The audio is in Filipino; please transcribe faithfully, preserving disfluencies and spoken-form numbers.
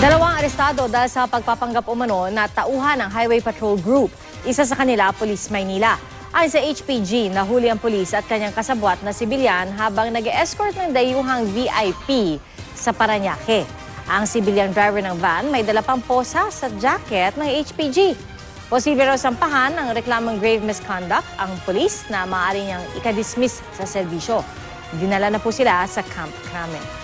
Dalawang arestado dahil sa pagpapanggap umano na tauhan ng Highway Patrol Group. Isa sa kanila, Police Maynila. Ayon sa H P G, nahuli ang pulis at kanyang kasabwat na sibilyan habang nag-escort ng dayuhang V I P sa Parañaque. Ang sibilyang driver ng van may dala pang posa sa jacket ng H P G. Posible raw sampahan ng reklamong grave misconduct ang pulis na maaari niyang ikadismiss sa serbisyo. Dinala na po sila sa Camp Kramen.